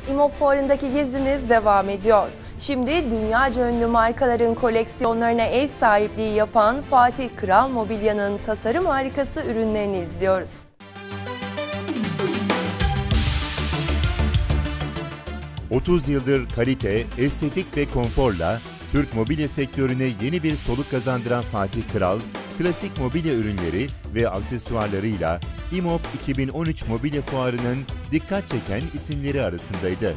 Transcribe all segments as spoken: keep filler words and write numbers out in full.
İMOB Fuarı'ndaki gezimiz devam ediyor. Şimdi dünyaca ünlü markaların koleksiyonlarına ev sahipliği yapan Fatih Kral Mobilya'nın tasarım harikası ürünlerini izliyoruz. otuz yıldır kalite, estetik ve konforla Türk mobilya sektörüne yeni bir soluk kazandıran Fatih Kral, klasik mobilya ürünleri ve aksesuarlarıyla İMOB iki bin on üç Mobilya Fuarı'nın dikkat çeken isimleri arasındaydı.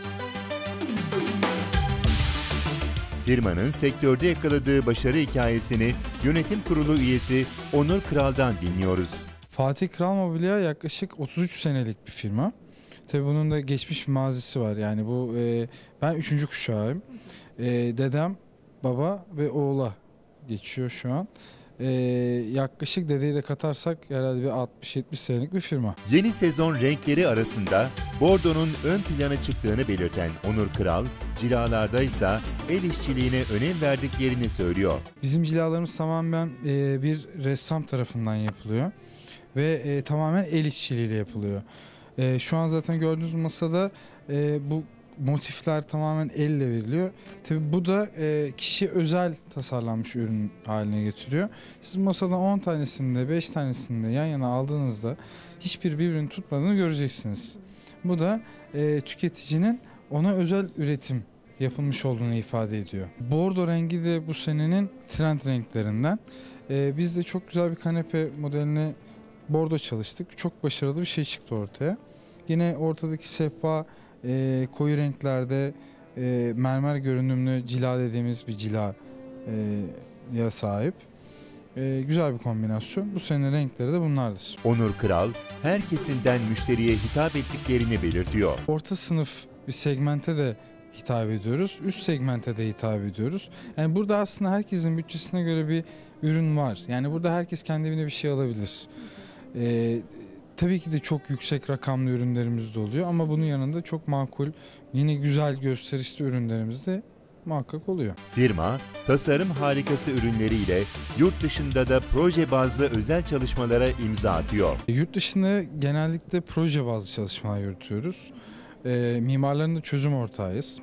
Firmanın sektörde yakaladığı başarı hikayesini yönetim kurulu üyesi Onur Kral'dan dinliyoruz. Fatih Kral Mobilya yaklaşık otuz üç senelik bir firma. Tabii bunun da geçmiş bir mazisi var. Yani bu e, ben üçüncü kuşağıyım. E, dedem, baba ve oğula geçiyor şu an. E, yaklaşık dedeyi de katarsak herhalde bir altmış yetmiş senelik bir firma. Yeni sezon renkleri arasında Bordo'nun ön plana çıktığını belirten Onur Kral, cilalarda ise el işçiliğine önem verdiklerini söylüyor. Bizim cilalarımız tamamen e, bir ressam tarafından yapılıyor ve e, tamamen el işçiliğiyle yapılıyor. E, şu an zaten gördüğünüz masada e, bu motifler tamamen elle veriliyor. Tabii bu da e, kişiye özel tasarlanmış ürün haline getiriyor. Siz masadan on tanesinde, beş tanesinde yan yana aldığınızda hiçbir birbirini tutmadığını göreceksiniz. Bu da e, tüketicinin ona özel üretim yapılmış olduğunu ifade ediyor. Bordo rengi de bu senenin trend renklerinden. E, biz de çok güzel bir kanepe modeline bordo çalıştık. Çok başarılı bir şey çıktı ortaya. Yine ortadaki sehpa e, koyu renklerde e, mermer görünümlü cila dediğimiz bir cila e, ya sahip. E, güzel bir kombinasyon. Bu sene renkleri de bunlardır. Onur Kral, her kesimden müşteriye hitap ettiklerini belirtiyor. Orta sınıf bir segmente de hitap ediyoruz. Üst segmente de hitap ediyoruz. Yani burada aslında herkesin bütçesine göre bir ürün var. Yani burada herkes kendi evine bir şey alabilir. E, Tabii ki de çok yüksek rakamlı ürünlerimiz de oluyor ama bunun yanında çok makul, yine güzel gösterişli ürünlerimiz de muhakkak oluyor. Firma, tasarım harikası ürünleriyle yurt dışında da proje bazlı özel çalışmalara imza atıyor. Yurt dışında genellikle proje bazlı çalışmalar yürütüyoruz. E, mimarların da çözüm ortağıyız.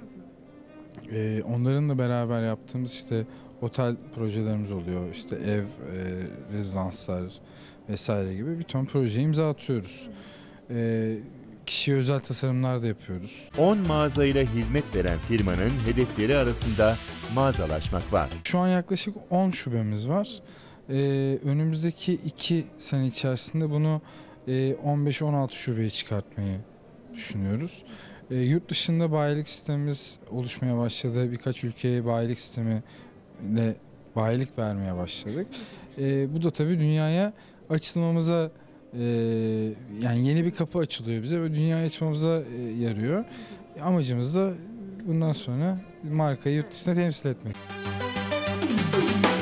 E, onlarınla beraber yaptığımız işte otel projelerimiz oluyor. İşte ev, e, rezidanslar vesaire gibi bir ton projeye imza atıyoruz. E, kişiye özel tasarımlar da yapıyoruz. on mağazayla hizmet veren firmanın hedefleri arasında mağazalaşmak var. Şu an yaklaşık on şubemiz var. E, önümüzdeki iki sene içerisinde bunu e, on beş on altı şubeye çıkartmayı düşünüyoruz. E, yurt dışında bayilik sistemimiz oluşmaya başladı. Birkaç ülkeye bayilik sistemiyle bayilik vermeye başladık. E, bu da tabii dünyaya açılmamıza, e, yani yeni bir kapı açılıyor bize ve dünyaya açmamıza e, yarıyor. Amacımız da bundan sonra markayı yurt dışında temsil etmek.